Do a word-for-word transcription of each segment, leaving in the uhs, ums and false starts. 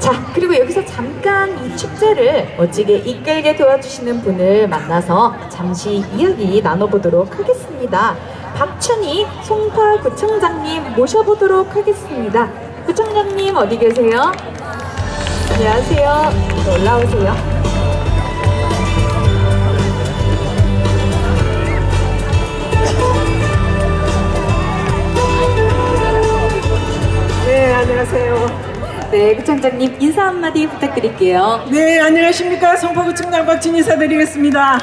자, 그리고 여기서 잠깐 이 축제를 멋지게 이끌게 도와주시는 분을 만나서 잠시 이야기 나눠보도록 하겠습니다. 박춘희 송파구청장님 모셔보도록 하겠습니다. 구청장님 어디 계세요? 안녕하세요. 올라오세요. 네, 안녕하세요. 네, 구청장님 인사 한마디 부탁드릴게요. 네, 안녕하십니까. 송파구청장 박춘희 인사드리겠습니다.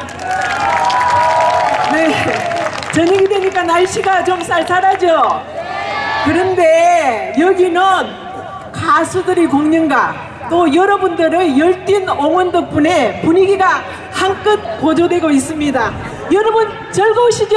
네, 저녁이 되니까 날씨가 좀 쌀쌀하죠? 그런데 여기는 가수들이 공연가 또 여러분들의 열띤 응원 덕분에 분위기가 한껏 고조되고 있습니다. 여러분 즐거우시죠?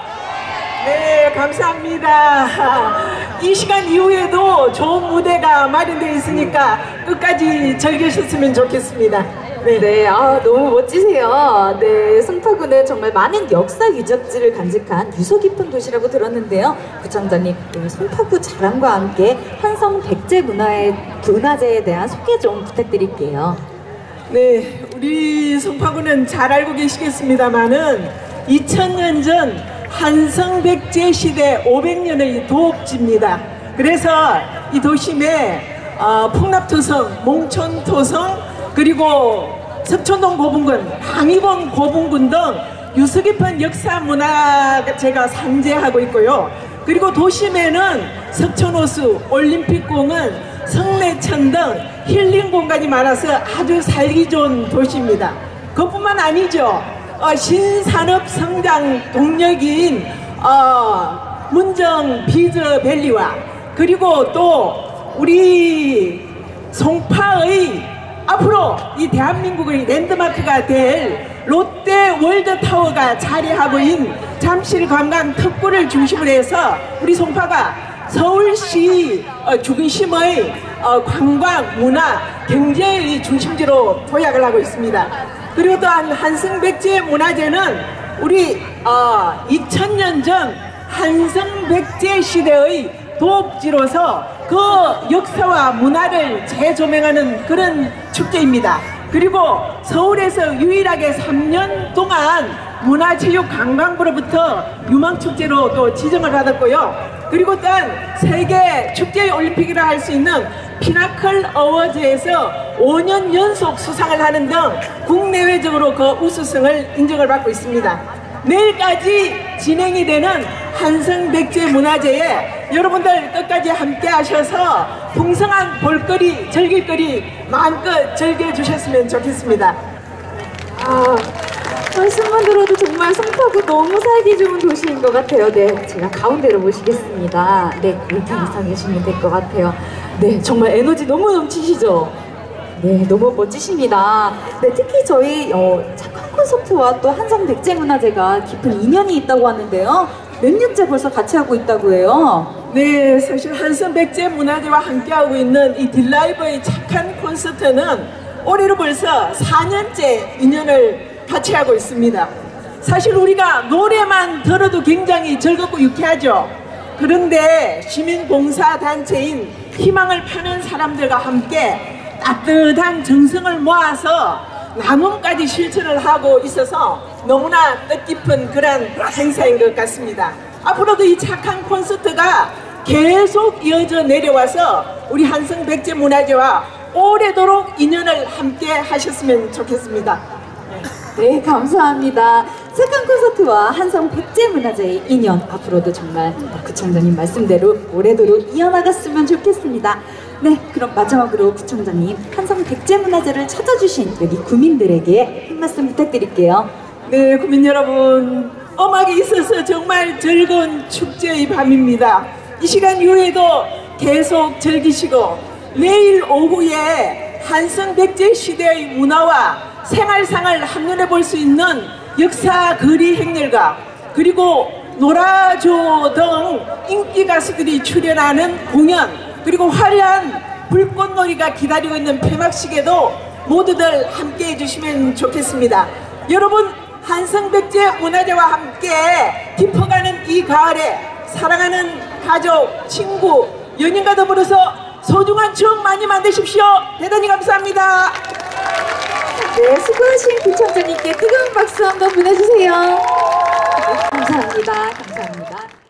네, 감사합니다. 이 시간 이후에도 좋은 무대가 마련되어 있으니까 끝까지 즐기셨으면 좋겠습니다. 네, 네, 아, 너무 멋지세요. 네, 송파구는 정말 많은 역사 유적지를 간직한 유서 깊은 도시라고 들었는데요. 구청장님, 송파구 자랑과 함께 한성 백제 문화의 문화재에 대한 소개 좀 부탁드릴게요. 네, 우리 송파구는 잘 알고 계시겠습니다만은 이천 년 전 한성 백제 시대 오백 년의 도읍지입니다. 그래서 이 도심에 어, 풍납토성, 몽촌토성, 그리고 석촌동 고분군, 방위봉 고분군 등 유서 깊은 역사 문화재가 상재하고 있고요. 그리고 도심에는 석촌호수, 올림픽공원, 성내천 등 힐링 공간이 많아서 아주 살기 좋은 도시입니다. 그뿐만 아니죠. 어, 신산업 성장 동력인 어, 문정 비저밸리와 그리고 또 우리 송파의 앞으로 이 대한민국의 랜드마크가 될 롯데 월드타워가 자리하고 있는 잠실관광 특구를 중심으로 해서 우리 송파가 서울시 어, 중심의 어, 관광, 문화, 경제의 중심지로 도약을 하고 있습니다. 그리고 또한 한성백제 문화재는 우리 어, 이천 년 전 한성백제 시대의 도읍지로서 그 역사와 문화를 재조명하는 그런 축제입니다. 그리고 서울에서 유일하게 삼 년 동안 문화체육관광부로부터 유망축제로 또 지정을 받았고요. 그리고 또한 세계 축제 올림픽이라 할 수 있는 피나클 어워즈에서 오 년 연속 수상을 하는 등 국내외적으로 그 우수성을 인정을 받고 있습니다. 내일까지 진행이 되는 한성백제 문화제에 여러분들 끝까지 함께 하셔서 풍성한 볼거리, 즐길거리 마음껏 즐겨주셨으면 좋겠습니다. 아, 말씀만 들어도 정말 송파구 너무 살기 좋은 도시인 것 같아요. 네, 제가 가운데로 모시겠습니다. 네, 이렇게 이상 계시면 될 것 같아요. 네, 정말 에너지 너무 넘치시죠? 네, 너무 멋지십니다. 네, 특히 저희 어, 착한 콘서트와 또 한성백제문화재가 깊은 인연이 있다고 하는데요. 몇 년째 벌써 같이 하고 있다고 해요. 네, 사실 한성백제문화재와 함께하고 있는 이 딜라이브의 착한 콘서트는 올해로 벌써 사 년째 인연을 같이 하고 있습니다. 사실 우리가 노래만 들어도 굉장히 즐겁고 유쾌하죠. 그런데 시민봉사단체인 희망을 파는 사람들과 함께 따뜻한 정성을 모아서 나눔까지 실천을 하고 있어서 너무나 뜻깊은 그런 행사인 것 같습니다. 앞으로도 이 착한 콘서트가 계속 이어져 내려와서 우리 한성백제문화재와 오래도록 인연을 함께 하셨으면 좋겠습니다. 네, 감사합니다. 착한 콘서트와 한성백제문화재의 인연 앞으로도 정말 구청장님 말씀대로 오래도록 이어나갔으면 좋겠습니다. 네, 그럼 마지막으로 구청장님 한성백제문화재를 찾아주신 여기 구민들에게 한 말씀 부탁드릴게요. 네, 구민 여러분, 음악이 있어서 정말 즐거운 축제의 밤입니다. 이 시간 이후에도 계속 즐기시고 내일 오후에 한성백제 시대의 문화와 생활상을 한눈에 볼 수 있는 역사 거리 행렬과 그리고 노라조 등 인기 가수들이 출연하는 공연, 그리고 화려한 불꽃놀이가 기다리고 있는 폐막식에도 모두들 함께 해주시면 좋겠습니다. 여러분, 한성백제 문화재와 함께 깊어가는 이 가을에 사랑하는 가족, 친구, 연인과 더불어서 소중한 추억 많이 만드십시오. 대단히 감사합니다. 네, 수고하신 구청장님께 뜨거운 박수 한번 보내주세요. 네, 감사합니다. 감사합니다.